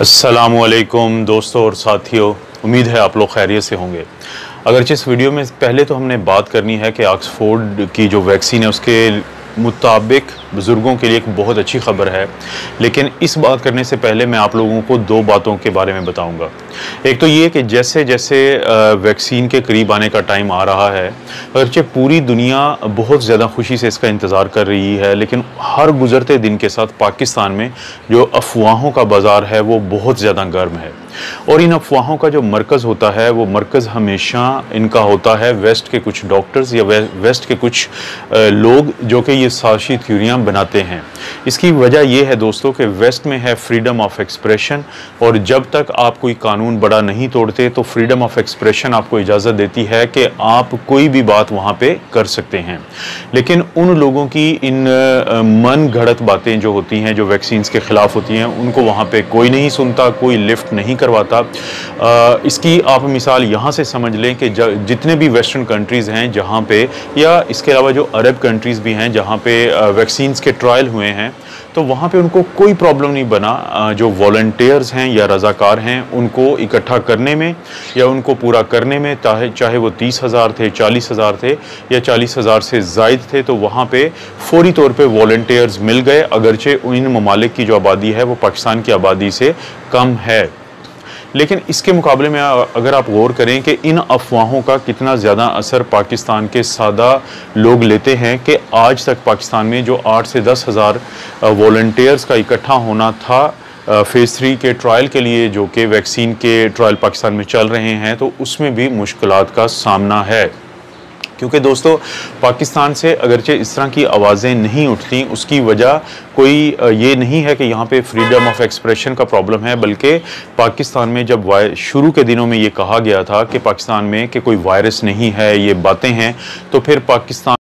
अस्सलामुअलैकुम दोस्तों और साथियों, उम्मीद है आप लोग खैरियत से होंगे। अगरचे इस वीडियो में पहले तो हमने बात करनी है कि ऑक्सफोर्ड की जो वैक्सीन है उसके मुताबिक बुज़ुर्गों के लिए एक बहुत अच्छी खबर है, लेकिन इस बात करने से पहले मैं आप लोगों को दो बातों के बारे में बताऊंगा। एक तो ये कि जैसे जैसे वैक्सीन के करीब आने का टाइम आ रहा है, अगरचे पूरी दुनिया बहुत ज़्यादा खुशी से इसका इंतज़ार कर रही है, लेकिन हर गुज़रते दिन के साथ पाकिस्तान में जो अफवाहों का बाज़ार है वो बहुत ज़्यादा गर्म है। और इन अफवाहों का जो मरकज़ होता है वो मरकज़ हमेशा इनका होता है वेस्ट के कुछ डॉक्टर्स या वेस्ट के कुछ लोग जो कि ये साजिशी थ्योरियाँ बनाते हैं। इसकी वजह यह है दोस्तों कि वेस्ट में है फ्रीडम ऑफ एक्सप्रेशन, और जब तक आप कोई कानून बड़ा नहीं तोड़ते तो फ्रीडम ऑफ एक्सप्रेशन आपको इजाज़त देती है कि आप कोई भी बात वहाँ पे कर सकते हैं। लेकिन उन लोगों की इन मन घड़त बातें जो होती हैं, जो वैक्सीन्स के ख़िलाफ़ होती हैं, उनको वहाँ पे कोई नहीं सुनता, कोई लिफ्ट नहीं करवाता। इसकी आप मिसाल यहाँ से समझ लें कि जितने भी वेस्टर्न कंट्रीज़ हैं जहाँ पे, या इसके अलावा जो अरब कंट्रीज़ भी हैं जहाँ पे वैक्सीन्स के ट्रायल हुए हैं, तो वहाँ पे उनको कोई प्रॉब्लम नहीं बना जो वॉलंटियर्स हैं या रज़ाकार हैं उनको इकट्ठा करने में या उनको पूरा करने में, चाहे वो 30,000 थे, 40,000 थे या 40,000 से ज़ायद थे, तो वहाँ पे फौरी तौर पे वॉलंटियर्स मिल गए, अगरचे इन ममालिक की जो आबादी है वो पाकिस्तान की आबादी से कम है। लेकिन इसके मुकाबले में अगर आप गौर करें कि इन अफवाहों का कितना ज़्यादा असर पाकिस्तान के सादा लोग लेते हैं, कि आज तक पाकिस्तान में जो 8 से 10 हज़ार वॉलंटियर्स का इकट्ठा होना था फ़ेज़ 3 के ट्रायल के लिए, जो कि वैक्सीन के ट्रायल पाकिस्तान में चल रहे हैं, तो उसमें भी मुश्किलात का सामना है। क्योंकि दोस्तों पाकिस्तान से अगरचे इस तरह की आवाज़ें नहीं उठती, उसकी वजह कोई ये नहीं है कि यहाँ पे फ्रीडम ऑफ एक्सप्रेशन का प्रॉब्लम है, बल्कि पाकिस्तान में जब शुरू के दिनों में ये कहा गया था कि पाकिस्तान में कि कोई वायरस नहीं है, ये बातें हैं, तो फिर पाकिस्तान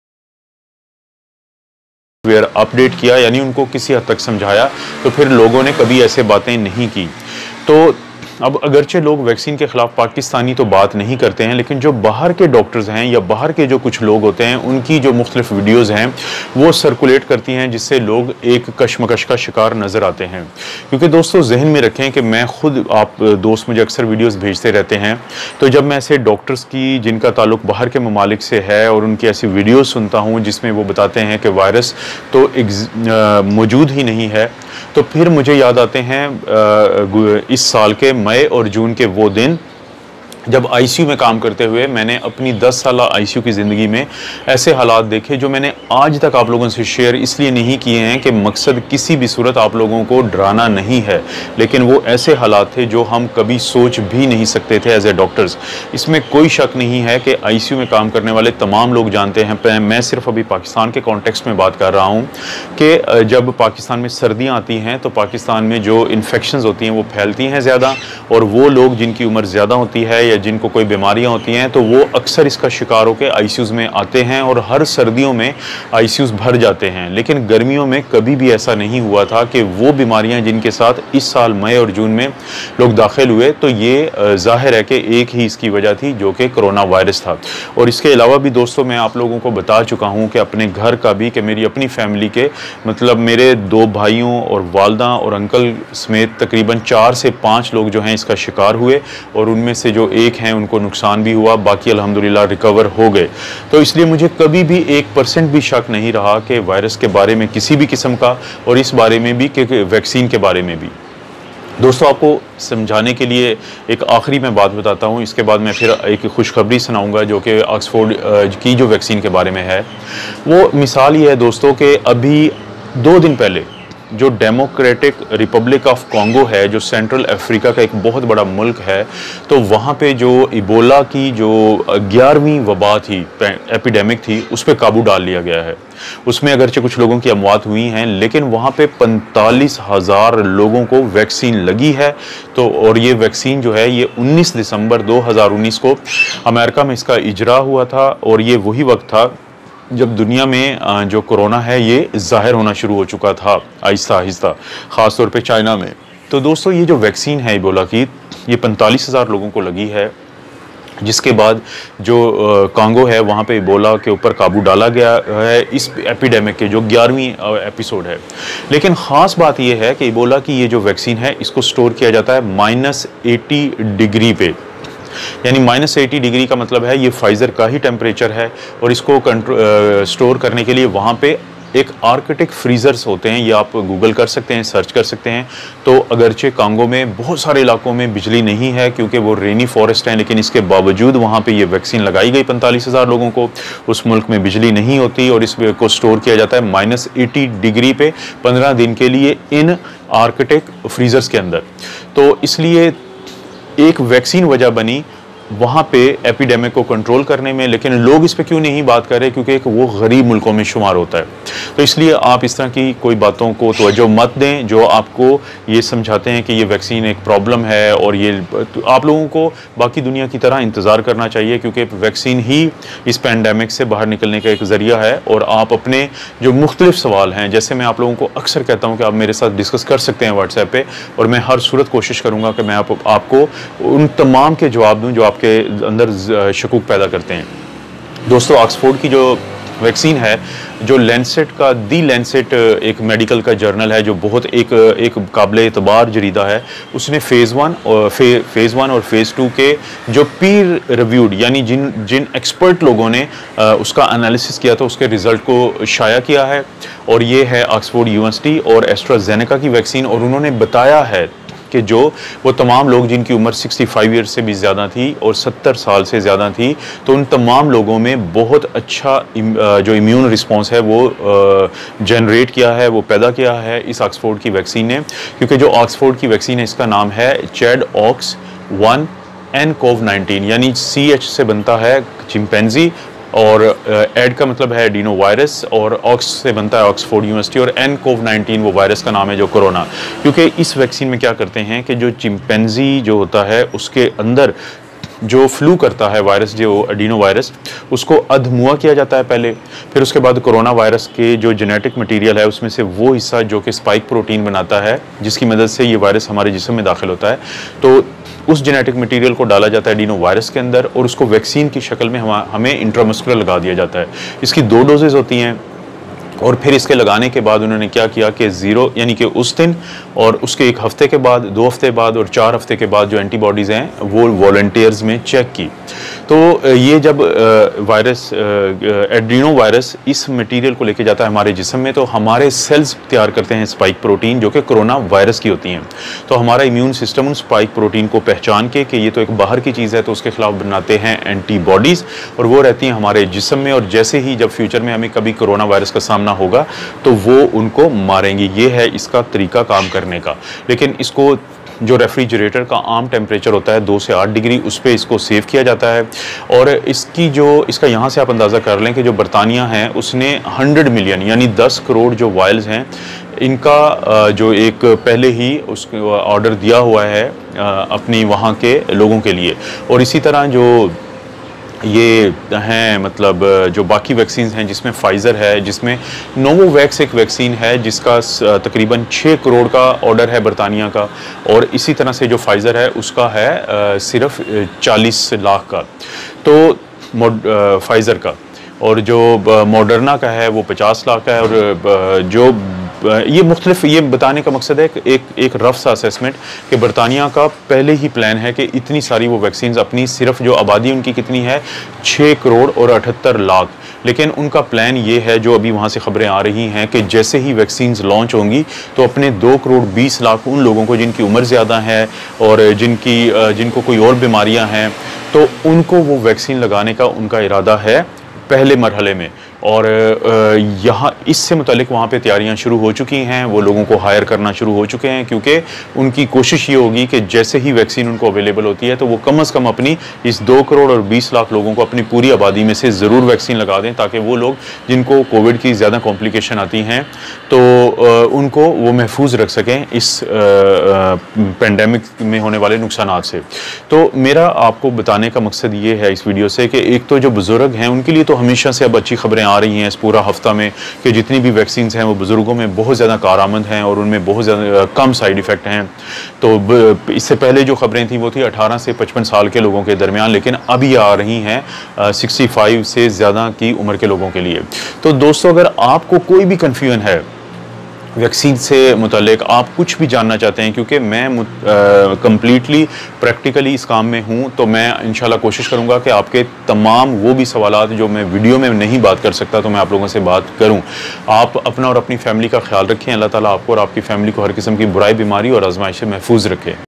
अपडेट किया, यानी उनको किसी हद तक समझाया, तो फिर लोगों ने कभी ऐसे बातें नहीं की। तो अब अगरचे लोग वैक्सीन के ख़िलाफ़ पाकिस्तानी तो बात नहीं करते हैं, लेकिन जो बाहर के डॉक्टर्स हैं या बाहर के जो कुछ लोग होते हैं उनकी जो मुख्तलिफ वीडियोज़ हैं वो सर्कुलेट करती हैं, जिससे लोग एक कशमकश का शिकार नज़र आते हैं। क्योंकि दोस्तों जहन में रखें कि मैं ख़ुद, आप दोस्त मुझे अक्सर वीडियोज़ भेजते रहते हैं, तो जब मैं ऐसे डॉक्टर्स की जिनका ताल्लुक़ बाहर के ममालिक से है और उनकी ऐसी वीडियोज़ सुनता हूँ जिसमें वो बताते हैं कि वायरस तो मौजूद ही नहीं है, तो फिर मुझे याद आते हैं इस साल के मई और जून के वो दिन जब आईसीयू में काम करते हुए मैंने अपनी 10 साल आईसीयू की ज़िंदगी में ऐसे हालात देखे जो मैंने आज तक आप लोगों से शेयर इसलिए नहीं किए हैं कि मकसद किसी भी सूरत आप लोगों को डराना नहीं है, लेकिन वो ऐसे हालात थे जो हम कभी सोच भी नहीं सकते थे एज ए डॉक्टर्स। इसमें कोई शक नहीं है कि आईसीयू में काम करने वाले तमाम लोग जानते हैं, मैं सिर्फ अभी पाकिस्तान के कॉन्टेक्स्ट में बात कर रहा हूँ, कि जब पाकिस्तान में सर्दियाँ आती हैं तो पाकिस्तान में जो इन्फेक्शंस होती हैं वो फैलती हैं ज़्यादा, और वो लोग जिनकी उम्र ज़्यादा होती है जिनको कोई बीमारियां होती हैं तो वो अक्सर इसका शिकार होकर आईसीयूज़ में आते हैं, और हर सर्दियों में आईसीयूज़ भर जाते हैं। लेकिन गर्मियों में कभी भी ऐसा नहीं हुआ था कि वो बीमारियां जिनके साथ इस साल मई और जून में लोग दाखिल हुए, तो ये जाहिर है कि एक ही इसकी वजह थी जो कि कोरोना वायरस था। और इसके अलावा भी दोस्तों मैं आप लोगों को बता चुका हूँ कि अपने घर का भी, कि मेरी अपनी फैमिली के मतलब मेरे 2 भाइयों और वालदा और अंकल समेत तकरीबन 4 से 5 लोग जो हैं इसका शिकार हुए, और उनमें से जो एक हैं उनको नुकसान भी हुआ, बाकी अल्हम्दुलिल्लाह रिकवर हो गए। तो इसलिए मुझे कभी भी 1% भी शक नहीं रहा कि वायरस के बारे में किसी भी किस्म का, और इस बारे में भी कि वैक्सीन के बारे में भी। दोस्तों आपको समझाने के लिए एक आखिरी मैं बात बताता हूँ, इसके बाद मैं फिर एक खुशखबरी सुनाऊंगा जो कि ऑक्सफोर्ड की जो वैक्सीन के बारे में है। वो मिसाल ये है दोस्तों कि अभी 2 दिन पहले जो डेमोक्रेटिक रिपब्लिक ऑफ कॉन्गो है, जो सेंट्रल अफ्रीका का एक बहुत बड़ा मुल्क है, तो वहाँ पे जो इबोला की जो 11वीं वबा थी, एपिडेमिक थी, उस पर काबू डाल लिया गया है। उसमें अगरचे कुछ लोगों की अमवात हुई हैं, लेकिन वहाँ पे 45,000 लोगों को वैक्सीन लगी है। तो और ये वैक्सीन जो है ये 19 दिसंबर 2019 को अमेरिका में इसका इजरा हुआ था, और ये वही वक्त था जब दुनिया में जो कोरोना है ये ज़ाहिर होना शुरू हो चुका था आहिस्ता आहिस्ता, ख़ास तौर पे चाइना में। तो दोस्तों ये जो वैक्सीन है इबोला की, ये 45,000 लोगों को लगी है, जिसके बाद जो कांगो है वहाँ पे इबोला के ऊपर काबू डाला गया है इस एपिडेमिक के जो 11वीं एपिसोड है। लेकिन ख़ास बात यह है कि इबोला की ये जो वैक्सीन है इसको स्टोर किया जाता है -80 डिग्री पे, यानी -80 डिग्री का मतलब है ये फाइज़र का ही टेम्परेचर है। और इसको स्टोर करने के लिए वहाँ पे एक आर्कटिक फ्रीज़र्स होते हैं, ये आप गूगल कर सकते हैं, सर्च कर सकते हैं। तो अगरचे कांगो में बहुत सारे इलाकों में बिजली नहीं है क्योंकि वो रेनी फॉरेस्ट हैं, लेकिन इसके बावजूद वहाँ पे ये वैक्सीन लगाई गई 45,000 लोगों को। उस मुल्क में बिजली नहीं होती और इसको स्टोर किया जाता है -80 डिग्री पे 15 दिन के लिए इन आर्कटिक फ्रीज़र्स के अंदर। तो इसलिए एक वैक्सीन वजह बनी वहाँ पे एपिडेमिक को कंट्रोल करने में, लेकिन लोग इस पे क्यों नहीं बात कर रहे? क्योंकि एक वो गरीब मुल्कों में शुमार होता है। तो इसलिए आप इस तरह की कोई बातों को तवज्जो मत दें जो आपको ये समझाते हैं कि ये वैक्सीन एक प्रॉब्लम है। और ये तो आप लोगों को बाकी दुनिया की तरह इंतज़ार करना चाहिए क्योंकि वैक्सीन ही इस पैंडेमिक से बाहर निकलने का एक ज़रिया है। और आप अपने जो मुख्तलिफ सवाल हैं, जैसे मैं आप लोगों को अक्सर कहता हूँ कि आप मेरे साथ डिस्कस कर सकते हैं व्हाट्सएप पे, और मैं हर सूरत कोशिश करूँगा कि मैं आपको उन तमाम के जवाब दूँ जो आपके अंदर शकूक पैदा करते हैं। दोस्तों, ऑक्सफोर्ड की जो वैक्सीन है, जो लैंसेट का दी लैंसेट एक मेडिकल का जर्नल है जो बहुत एक काबिल एतबार जरीदा है, उसने फेज़ 1 और फेज़ 2 के जो पीर रिव्यूड यानी जिन एक्सपर्ट लोगों ने उसका एनालिसिस किया था उसके रिज़ल्ट को शाया किया है। और ये है ऑक्सफोर्ड यूनिवर्सिटी और एस्ट्राजेनेका की वैक्सीन। और उन्होंने बताया है कि जो वो तमाम लोग जिनकी उम्र 65 ईयर्स से भी ज़्यादा थी और 70 साल से ज़्यादा थी, तो उन तमाम लोगों में बहुत अच्छा जो इम्यून रिस्पॉन्स है वो जनरेट किया है, वो पैदा किया है इस ऑक्सफोर्ड की वैक्सीन ने। क्योंकि जो ऑक्सफोर्ड की वैक्सीन है इसका नाम है ChAdOx1N-CoV-19, यानी CH से बनता है चिंपैंजी, और एड का मतलब है एडिनो वायरस, और ऑक्स से बनता है ऑक्सफोर्ड यूनिवर्सिटी, और N-CoV-19 वो वायरस का नाम है जो कोरोना। क्योंकि इस वैक्सीन में क्या करते हैं कि जो चिंपैंजी जो होता है उसके अंदर जो फ्लू करता है वायरस, जो एडिनो वायरस, उसको अधमुआ किया जाता है पहले। फिर उसके बाद कोरोना वायरस के जो जेनेटिक मटेरियल है उसमें से वो हिस्सा जो कि स्पाइक प्रोटीन बनाता है, जिसकी मदद से ये वायरस हमारे जिस्म में दाखिल होता है, तो उस जेनेटिक मटेरियल को डाला जाता है एडिनो वायरस के अंदर और उसको वैक्सीन की शक्ल में हमें इंट्रामस्कुलर लगा दिया जाता है। इसकी 2 डोजेज़ होती हैं। और फिर इसके लगाने के बाद उन्होंने क्या किया कि 0 यानी कि उस दिन और उसके 1 हफ्ते के बाद, 2 हफ्ते बाद और 4 हफ्ते के बाद जो एंटीबॉडीज़ हैं वो वॉलंटियर्स में चेक की। तो ये जब वायरस एड्रीनो वायरस इस मटेरियल को लेके जाता है हमारे जिस्म में, तो हमारे सेल्स तैयार करते हैं स्पाइक प्रोटीन जो कि कोरोना वायरस की होती हैं। तो हमारा इम्यून सिस्टम उन स्पाइक प्रोटीन को पहचान के कि ये तो एक बाहर की चीज़ है, तो उसके खिलाफ बनाते हैं एंटीबॉडीज़, और वो रहती हैं हमारे जिस्म में। और जैसे ही जब फ्यूचर में हमें कभी कोरोना वायरस का सामना होगा तो वो उनको मारेंगी। ये है इसका तरीका काम करने का। लेकिन इसको जो रेफ्रिजरेटर का आम टेम्परेचर होता है 2 से 8 डिग्री, उस पर इसको सेव किया जाता है। और इसका यहाँ से आप अंदाज़ा कर लें कि जो बरतानिया है उसने 100 मिलियन यानी 10 करोड़ जो वायल्स हैं इनका जो एक पहले ही उसको ऑर्डर दिया हुआ है अपनी वहाँ के लोगों के लिए। और इसी तरह जो ये हैं मतलब जो बाकी वैक्सीन हैं जिसमें फाइज़र है, जिसमें नोवोवैक्स एक वैक्सीन है जिसका तकरीबन 6 करोड़ का ऑर्डर है बरतानिया का, और इसी तरह से जो फाइज़र है उसका है सिर्फ 40 लाख का तो फाइज़र का, और जो मॉडर्ना का है वो 50 लाख का है। और जो ये मुख्तलिफ, ये बताने का मकसद है एक रफ सा असेसमेंट कि बरतानिया का पहले ही प्लान है कि इतनी सारी वो वैक्सीन अपनी, सिर्फ जो आबादी उनकी कितनी है 6 करोड़ और 78 लाख, लेकिन उनका प्लान ये है जो अभी वहाँ से खबरें आ रही हैं कि जैसे ही वैक्सीन लॉन्च होंगी तो अपने 2 करोड़ 20 लाख उन लोगों को जिनकी उम्र ज़्यादा है और जिनको कोई और बीमारियाँ हैं, तो उनको वो वैक्सीन लगाने का उनका इरादा है पहले मरहले में। और यहाँ इससे मुतालिक वहाँ पे तैयारियाँ शुरू हो चुकी हैं, वो लोगों को हायर करना शुरू हो चुके हैं, क्योंकि उनकी कोशिश ये होगी कि जैसे ही वैक्सीन उनको अवेलेबल होती है तो वो कम से कम अपनी इस 2 करोड़ और 20 लाख लोगों को अपनी पूरी आबादी में से ज़रूर वैक्सीन लगा दें, ताकि वो लोग जिनको कोविड की ज़्यादा कॉम्प्लिकेशन आती हैं तो उनको वो महफूज रख सकें इस पेंडेमिक में होने वाले नुकसानात से। तो मेरा आपको बताने का मकसद ये है इस वीडियो से कि एक तो जो बुज़ुर्ग हैं उनके लिए तो हमेशा से अब अच्छी खबरें आ रही हैं इस पूरा हफ्ता में कि जितनी भी वैक्सीन हैं वो बुज़ुर्गों में बहुत ज़्यादा कारआमद हैं और उनमें बहुत ज़्यादा कम साइड इफ़ेक्ट हैं। तो इससे पहले जो खबरें थी वो थी 18 से 55 साल के लोगों के दरमियान, लेकिन अभी आ रही हैं 65 से ज़्यादा की उम्र के लोगों के लिए। तो दोस्तों, अगर आपको कोई भी कन्फ्यूजन है वैक्सीन से मुतालिक, आप कुछ भी जानना चाहते हैं, क्योंकि मैं कम्प्लीटली प्रैक्टिकली इस काम में हूँ, तो मैं इंशाल्लाह कोशिश करूँगा कि आपके तमाम वो भी सवालात जो मैं वीडियो में नहीं बात कर सकता तो मैं आप लोगों से बात करूँ। आप अपना और अपनी फैमिली का ख्याल रखें। अल्लाह ताला आपको और आपकी फैमिली को हर किस्म की बुराई, बीमारी और आजमाइश से महफूज रखे।